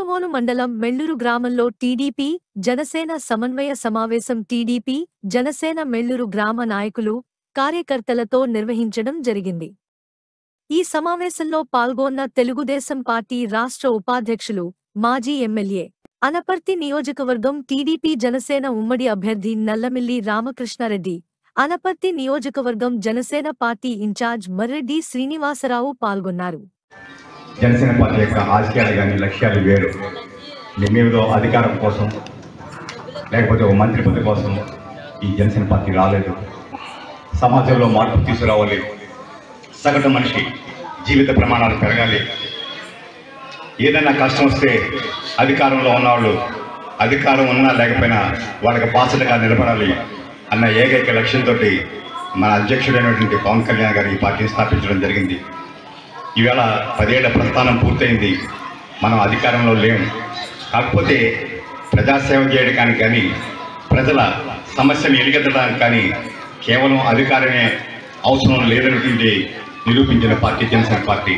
మునుగోడు మండలం మెళ్లూరు గ్రామంలో టీడీపీ జనసేన సమన్వయ సమావేశం టీడీపీ జనసేన మెళ్లూరు గ్రామ నాయకులు కార్యకర్తలతో నిర్వహించడం జరిగింది. ఈ సమావేశంలో పాల్గొన్న తెలుగుదేశం పార్టీ రాష్ట్ర ఉపాధ్యక్షులు మాజీ ఎమ్మెల్యే అనపర్తి నియోజకవర్గం టీడీపీ జనసేన ఉమ్మడి అభ్యర్థి నల్లమిల్లి రామకృష్ణారెడ్డి, అనపర్తి నియోజకవర్గం జనసేన పార్టీ ఇన్ఛార్జ్ మర్రెడ్డి శ్రీనివాసరావు పాల్గొన్నారు. జనసేన పార్టీ యొక్క ఆశయాలు కానీ లక్ష్యాలు వేరు. మేమేదో అధికారం కోసం లేకపోతే ఒక మంత్రి పదవి కోసం ఈ జనసేన పార్టీ రాలేదు. సమాజంలో మార్పు తీసుకురావాలి, సగటు మనిషి జీవిత ప్రమాణాలు పెరగాలి, ఏదైనా కష్టం వస్తే అధికారంలో ఉన్నవాళ్ళు అధికారం ఉన్నా లేకపోయినా వాళ్ళకి బాధ్యతగా నిలబడాలి అన్న ఏకైక లక్ష్యంతో మన అధ్యక్షుడైనటువంటి పవన్ కళ్యాణ్ గారు ఈ పార్టీని స్థాపించడం జరిగింది. ఈవేళ 10 ఏళ్ల ప్రస్థానం పూర్తయింది. మనం అధికారంలో లేము. కాకపోతే ప్రజాసేవ చేయడానికి కానీ ప్రజల సమస్యలు ఎలిగెత్తడానికి కానీ కేవలం అధికారమే అవసరం లేదనేటువంటి నిరూపించిన పార్టీ జనసేన పార్టీ.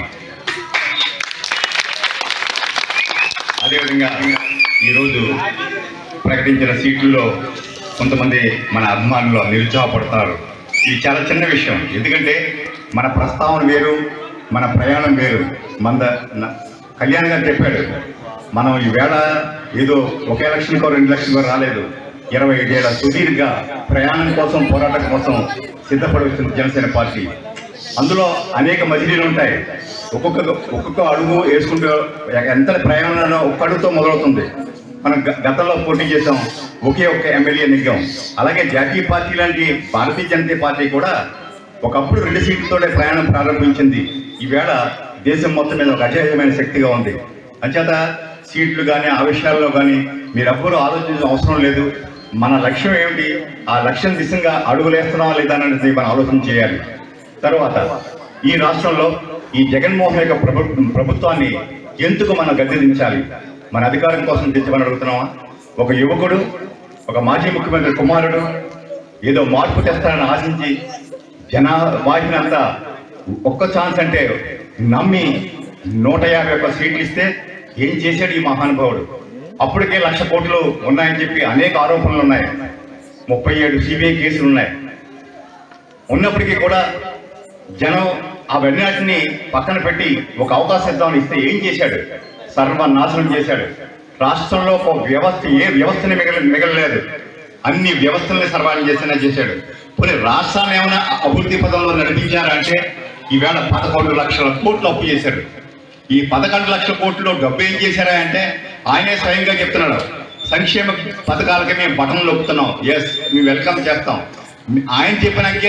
అదేవిధంగా ఈరోజు ప్రకటించిన సీట్లలో కొంతమంది మన అభిమానులు నిరుత్సాహపడతారు. ఇది చాలా చిన్న విషయం. ఎందుకంటే మన ప్రస్తావన వేరు, మన ప్రయాణం వేరు. కళ్యాణ్ గారు చెప్పాడు, మనం ఈవేళ ఏదో ఒక ఎలక్షన్కో 2 లక్షలకో రాలేదు. 25 ఏళ్ల సుదీర్ఘ ప్రయాణం కోసం, పోరాటం కోసం సిద్ధపడి వచ్చిన జనసేన పార్టీ. అందులో అనేక మజిలీలు ఉంటాయి. ఒక్కొక్క అడుగు వేసుకుంటూ ఎంత ప్రయాణంలో ఒక్క అడుగుతో మొదలవుతుంది. మనం గతంలో పోటీ చేసాం, ఒకే ఒక్క ఎమ్మెల్యే నెగ్గాం. అలాగే జాతీయ పార్టీ లాంటి భారతీయ జనతా పార్టీ కూడా ఒకప్పుడు 2 సీట్లతోనే ప్రయాణం ప్రారంభించింది. ఈవేళ దేశం మొత్తం మీద ఒక అజేయమైన శక్తిగా ఉంది. అంచేత సీట్లు కానీ ఆ విషయాల్లో కానీ మీరెవ్వరూ ఆలోచించిన అవసరం లేదు. మన లక్ష్యం ఏమిటి, ఆ లక్ష్యం దిశగా అడుగులేస్తున్నావా లేదా అనేది మనం ఆలోచన చేయాలి. తర్వాత ఈ రాష్ట్రంలో ఈ జగన్మోహన్ యొక్క ప్రభుత్వాన్ని ఎందుకు మనం గద్దె దించాలి? మన అధికారం కోసం దించమని అడుగుతున్నావా? ఒక యువకుడు, ఒక మాజీ ముఖ్యమంత్రి కుమారుడు ఏదో మార్పు తెస్తానని ఆశించి వాటినంతా ఒక్క ఛాన్స్ అంటే నమ్మి 151 సీట్లు ఇస్తే ఏం చేశాడు ఈ మహానుభావుడు? అప్పటికే 1,00,000 కోట్లు ఉన్నాయని చెప్పి అనేక ఆరోపణలు ఉన్నాయి. 37 సిబిఐ కేసులు ఉన్నాయి. ఉన్నప్పటికీ కూడా జనం అవన్నిటిని పక్కన పెట్టి ఒక అవకాశం ఇద్దామని ఇస్తే ఏం చేశాడు? సర్వనాశనం చేశాడు. రాష్ట్రంలో ఒక వ్యవస్థ, ఏ వ్యవస్థని మిగలలేదు. అన్ని వ్యవస్థల్ని సర్వాన్ని చేశాడు. పోనీ రాష్ట్రాన్ని ఏమైనా అభివృద్ధి పదంలో నడిపించారంటే ఈవేళ 11 లక్షల కోట్లు అప్పు చేశాడు. ఈ 11 లక్షల కోట్లు డబ్బు ఏం చేశారా అంటే ఆయనే స్వయంగా చెప్తున్నాడు, సంక్షేమ పథకాలకి మేము బటన్లు నొక్కుతున్నాం, ఎస్ మేము వెల్కమ్ చేస్తాం. ఆయన చెప్పినాకే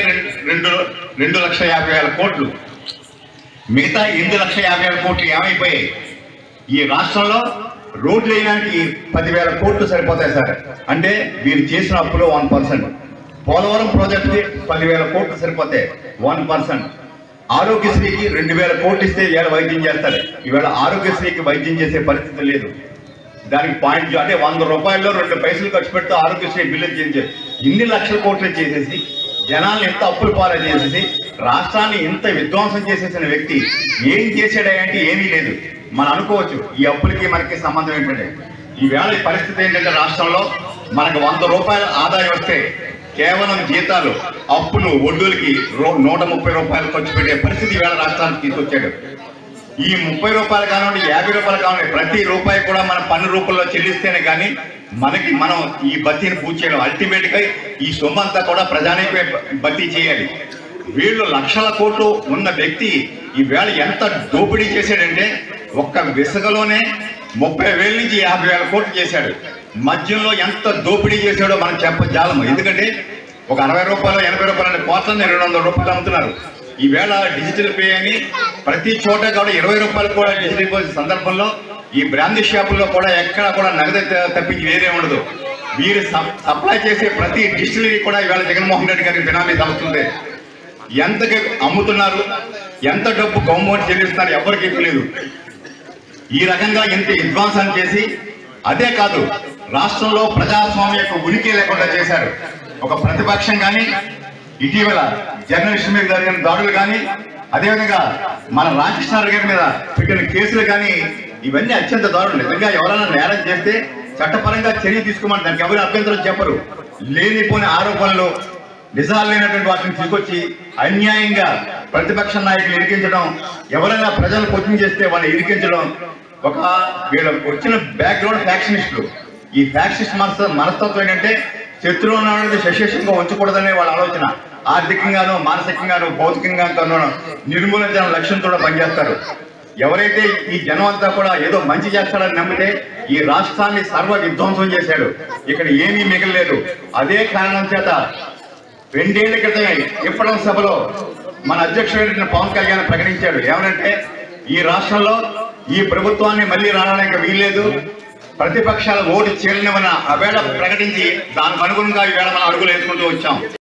2,50,000 కోట్లు. మిగతా 8,50,000 కోట్లు ఏమైపోయాయి? ఈ రాష్ట్రంలో రోడ్లు వేయడానికి 10,000 కోట్లు సరిపోతాయి సార్. అంటే వీరు చేసిన అప్పులో 1%. పోలవరం ప్రాజెక్టుకి 10,000 కోట్లు సరిపోతాయి, 1%. ఆరోగ్యశ్రీకి 2,000 కోట్లు ఇస్తే ఇవాళ వైద్యం చేస్తారు. ఇవాళ ఆరోగ్యశ్రీకి వైద్యం చేసే పరిస్థితి లేదు. దానికి పాయింట్ అంటే 100 రూపాయల్లో 2 పైసలు ఖర్చు పెడితే ఆరోగ్యశ్రీ బిల్లు చేయించారు. ఇన్ని లక్షల కోట్లు చేసేసి జనాలను ఎంత అప్పులు పాలు చేసేసి రాష్ట్రాన్ని ఇంత విధ్వంసం చేసేసిన వ్యక్తి ఏం చేశాడంటే ఏమీ లేదు. మనం అనుకోవచ్చు ఈ అప్పులకి మనకి సంబంధం ఏంటంటే, ఈవేళ ఈ పరిస్థితి ఏంటంటే రాష్ట్రంలో మనకు 100 రూపాయల ఆదాయం వస్తే కేవలం జీతాలు, అప్పులు, వడ్డీలకి 130 రూపాయలు ఖర్చు పెట్టే పరిస్థితి ఈవేళ రాష్ట్రానికి తీసుకొచ్చాడు. ఈ 30 రూపాయలు కానివ్వండి, 50 రూపాయలు కానివ్వండి, ప్రతి రూపాయి కూడా మనం పన్ను రూపంలో చెల్లిస్తేనే కానీ మనం ఈ భర్తీని పూర్తి చేయడం. అల్టిమేట్గా ఈ సొమ్ము అంతా కూడా ప్రజానికే భర్తీ చేయాలి. వీళ్ళు లక్షల కోట్లు ఉన్న వ్యక్తి ఈవేళ ఎంత దోపిడీ చేశాడంటే ఒక్క విసుగలోనే 30,000 నుంచి 50,000 కోట్లు చేశాడు. మద్యంలో ఎంత దోపిడీ చేశాడో మనం చెప్పజాలము. ఎందుకంటే ఒక 60 రూపాయలు 80 రూపాయల కోట్లని 200 రూపాయలు అమ్ముతున్నారు. ఈవేళ డిజిటల్ పే అని ప్రతి చోట కూడా 20 రూపాయలు కూడా డిజిటల్ పే సందర్భంలో ఈ బ్రాందీ షాపుల్లో కూడా ఎక్కడ కూడా నగదు తప్పించి వేరే ఉండదు. వీరు సప్లై చేసే ప్రతి డిస్టిలరీ కూడా ఈవేళ జగన్మోహన్ రెడ్డి గారికి బినామీ తగ్గుతుంది. ఎంతకి అమ్ముతున్నారు, ఎంత డబ్బు గవర్నమెంట్ చెల్లిస్తున్నారు ఎవరికి తెలియదు. ఈ రకంగా ఎంత విధ్వంసం చేసి, అదే కాదు రాష్ట్రంలో ప్రజాస్వామ్య యొక్క ఉనికి లేకుండా చేశారు. ఒక ప్రతిపక్షం కానీ, ఇటీవల జర్నలిస్టు మీద జరిగిన దాడులు కానీ, అదేవిధంగా మన రామకృష్ణారెడ్డి గారి మీద పెట్టిన కేసులు కానీ ఇవన్నీ అత్యంత దారుణం. నిజంగా ఎవరైనా నేరం చేస్తే చట్టపరంగా చర్య తీసుకోమని దానికి ఎవరు అభ్యంతరం చెప్పరు. లేనిపోయిన ఆరోపణలు నిజాలు లేనటువంటి వాటిని తీసుకొచ్చి అన్యాయంగా ప్రతిపక్ష నాయకులు ఇరికించడం, ఎవరైనా ప్రజలు కోచింగ్ చేస్తే వాళ్ళని ఇరికించడం, ఒక వీళ్ళు వచ్చిన బ్యాక్గ్రౌండ్ ఫ్యాక్షనిస్టులు. ఈ ఫ్యాక్షనిస్ట్ మనస్తత్వం ఏంటంటే శత్రువులు అనేది శశేషంగా ఉంచకూడదనే వాళ్ళ ఆలోచన. ఆర్థికంగానూ మానసికంగానూ భౌతికంగానూ నిర్మూలించాలని లక్ష్యంతో పనిచేస్తారు. ఎవరైతే ఈ జనం అంతా కూడా ఏదో మంచి చేస్తాడని నమ్మితే ఈ రాష్ట్రాన్ని సర్వ విధ్వంసం చేశాడు. ఇక్కడ ఏమీ మిగలలేదు. అదే కారణం చేత 2 ఏళ్ల క్రితమే ఇప్పటి సభలో మన అధ్యక్షుడు పవన్ కళ్యాణ్ ప్రకటించాడు. ఏమనంటే ఈ రాష్ట్రంలో ఈ ప్రభుత్వాన్ని మళ్ళీ రావడానికి వీల్లేదు, ప్రతిపక్షాల ఓటు చీలనివన అవేళ ప్రకటించి దానికి అనుగుణంగా ఈవేళ మనం అడుగులు వేసుకుంటూ వచ్చాం.